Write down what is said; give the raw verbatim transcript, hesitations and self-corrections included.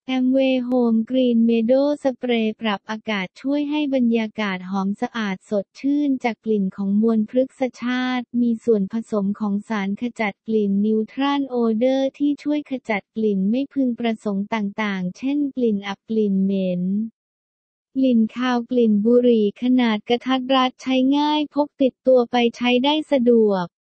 แอมเวย์โฮมกรีนเมโดสเปรย์ปรับอากาศช่วยให้บรรยากาศหอมสะอาดสดชื่นจากกลิ่นของมวลพฤกษชาติมีส่วนผสมของสารขจัดกลิ่นนิวทรัลโอเดอร์ที่ช่วยขจัดกลิ่นไม่พึงประสงค์ต่างๆเช่นกลิ่นอับกลิ่นเหม็นกลิ่นคาวกลิ่นบุหรี่ขนาดกระทัดรัดใช้ง่ายพกติดตัวไปใช้ได้สะดวก